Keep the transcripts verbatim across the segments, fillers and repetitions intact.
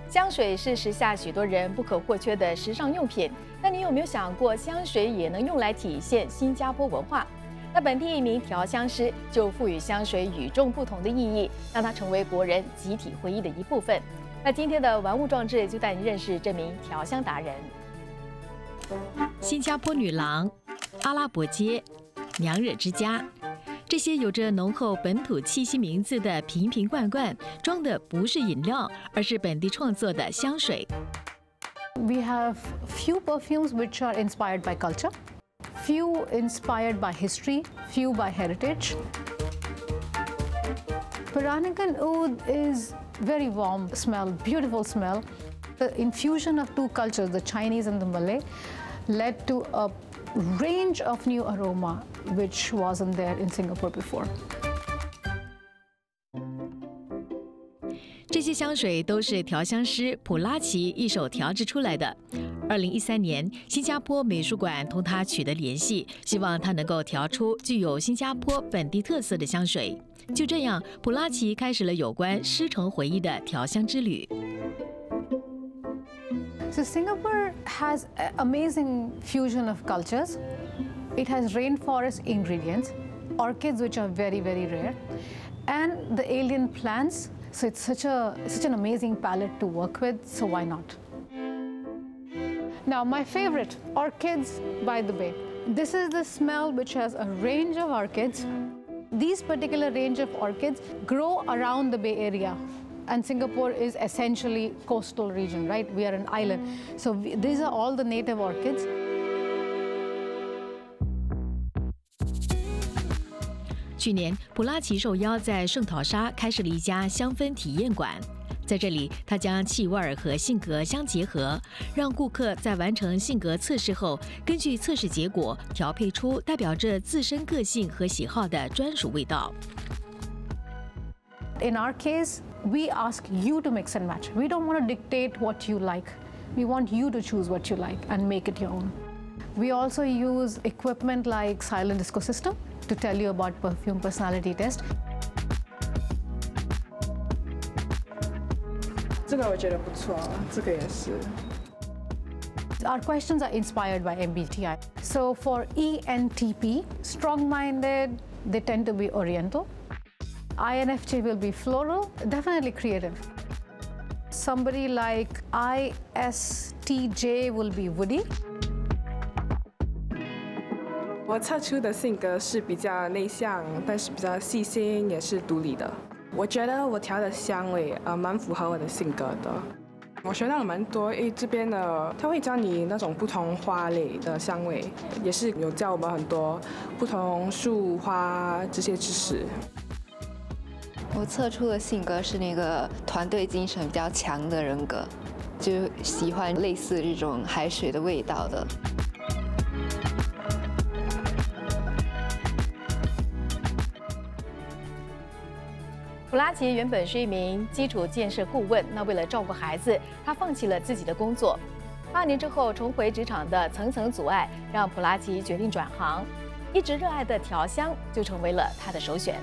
香水是时下许多人不可或缺的时尚用品，那你有没有想过，香水也能用来体现新加坡文化？那本地一名调香师就赋予香水与众不同的意义，让它成为国人集体回忆的一部分。那今天的玩物壮志就带你认识这名调香达人。 新加坡女郎、阿拉伯街、娘惹之家。 这些有着浓厚本土气息名字的瓶瓶罐罐，装的不是饮料，而是本地创作的香水。 We have few perfumes which are inspired by culture, few inspired by history, few by heritage. Peranakan Oud is very warm smell, beautiful smell. The infusion of two cultures, the Chinese and the Malay, led to a range of new aroma which wasn't there in Singapore before. 这些香水都是调香师普拉奇一手调制出来的。二零一三年，新加坡美术馆同他取得联系，希望他能够调出具有新加坡本地特色的香水。就这样，普拉奇开始了有关师承回忆的调香之旅。 So Singapore has an amazing fusion of cultures. It has rainforest ingredients, orchids which are very, very rare, and the alien plants. So it's such a such an amazing palette to work with. So why not? Now my favorite, orchids by the bay. This is the smell which has a range of orchids. These particular range of orchids grow around the Bay Area. And Singapore is essentially coastal region, right? We are an island. So we, these are all the native orchids. 去年，普拉奇受邀在圣淘沙开设了一家香氛体验馆。在这里，他将气味和性格相结合，让顾客在完成性格测试后，根据测试结果调配出代表着自身个性和喜好的专属味道。 In our case, we ask you to mix and match. We don't want to dictate what you like. We want you to choose what you like and make it your own. We also use equipment like Silent Disco System to tell you about perfume personality test. 这个我觉得不错，这个也是。 Our questions are inspired by M B T I. So for E N T P, strong-minded, they tend to be Oriental. I N F J will be floral, definitely creative. Somebody like I S T J will be woody. 我测出的性格是比较内向，但是比较细心，也是独立的。我觉得我调的香味呃蛮符合我的性格的。我学到了蛮多，因为这边的他会教你那种不同花类的香味，也是有教我们很多不同树花这些知识。 我测出的性格是那个团队精神比较强的人格，就喜欢类似这种海水的味道的。 普拉奇原本是一名基础建设顾问，那为了照顾孩子，他放弃了自己的工作。八年之后重回职场的层层阻碍，让普拉奇决定转行，一直热爱的调香就成为了他的首选。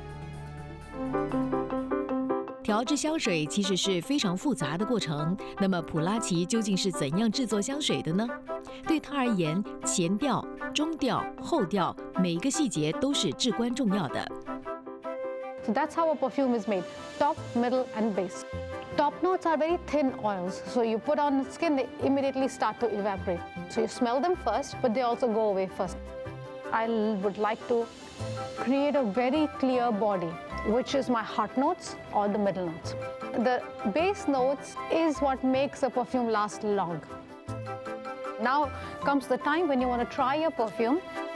调制香水其实是非常复杂的过程。那么普拉奇究竟是怎样制作香水的呢？对他而言，前调、中调、后调每一个细节都是至关重要的。 So that's how a perfume is made: top, middle, and base. Top notes are very thin oils, so you put on the skin, they immediately start to evaporate. So you smell them first, but they also go away first. I would like to create a very clear body, which is my heart notes or the middle notes. The base notes is what makes a perfume last long. Now comes the time when you want to try your perfume.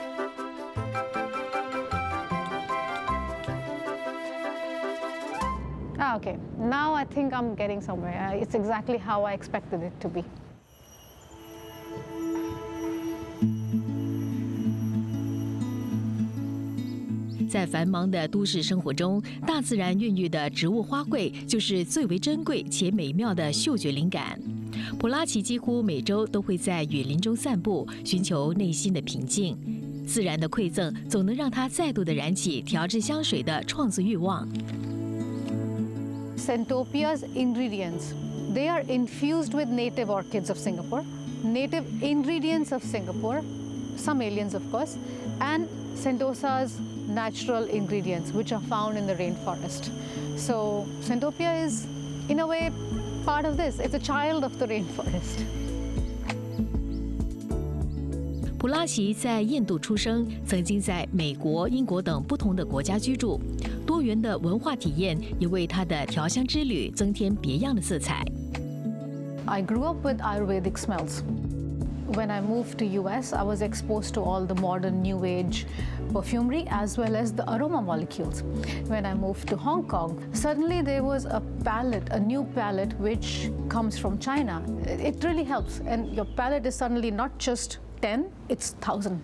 Ah, okay, now I think I'm getting somewhere. Uh, it's exactly how I expected it to be. 在繁忙的都市生活中，大自然孕育的植物花卉就是最为珍贵且美妙的嗅觉灵感。普拉奇几乎每周都会在雨林中散步，寻求内心的平静。自然的馈赠总能让他再度的燃起调制香水的创作欲望。 Centopia's ingredients. They are infused with native orchids of Singapore, native ingredients of Singapore, some aliens of course, and Sentosa's natural ingredients which are found in the rainforest. So Centopia is, in a way, part of this. It's a child of the rainforest. 普拉奇在印度出生，曾经在美国、英国等不同的国家居住，多元的文化体验也为他的调香之旅增添别样的色彩。 I grew up with Ayurvedic smells. When I moved to U S, I was exposed to all the modern new age perfumery as well as the aroma molecules. When I moved to Hong Kong, suddenly there was a palette, a new palette which comes from China. It really helps, and your palette is suddenly not just ten, it's thousand.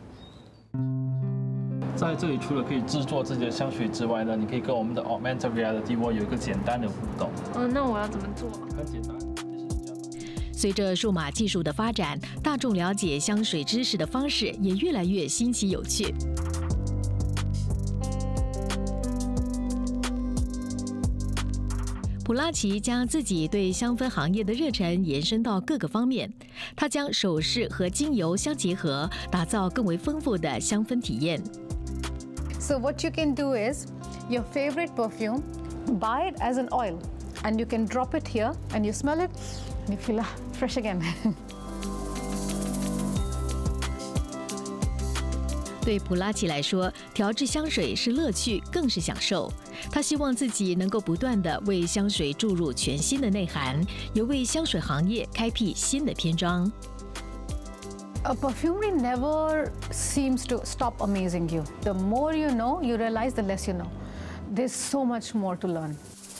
在这里除了可以制作自己的香水之外呢，你可以跟我们的 Augmented Reality World 有一个简单的互动。 嗯，那我要怎么做？ 很简单。 随着数码技术的发展，大众了解香水知识的方式也越来越新奇有趣。普拉奇将自己对香氛行业的热忱延伸到各个方面，他将首饰和精油相结合，打造更为丰富的香氛体验。 So what you can do is, your favorite perfume, buy it as an oil, and you can drop it here, and you smell it, and you feel fresh again. 对普拉奇来说，调制香水是乐趣，更是享受。他希望自己能够不断地为香水注入全新的内涵，也为香水行业开辟新的篇章。 A perfumery never seems to stop amazing you. The more you know, you realize the less you know. There's so much more to learn.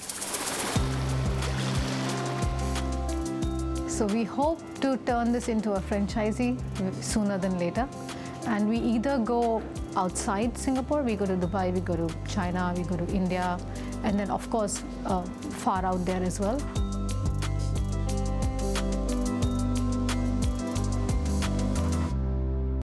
So we hope to turn this into a franchisee sooner than later. And we either go outside Singapore, we go to Dubai, we go to China, we go to India, and then of course uh, far out there as well.